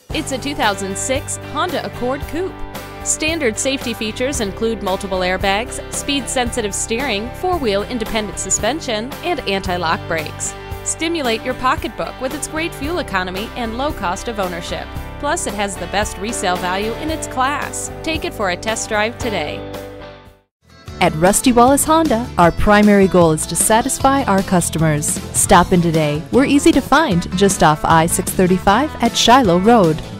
It's a 2006 Honda Accord Coupe. Standard safety features include multiple airbags, speed-sensitive steering, four-wheel independent suspension, and anti-lock brakes. Stimulate your pocketbook with its great fuel economy and low cost of ownership. Plus, it has the best resale value in its class. Take it for a test drive today. At Rusty Wallis Honda, our primary goal is to satisfy our customers. Stop in today. We're easy to find just off I-635 at Shiloh Road.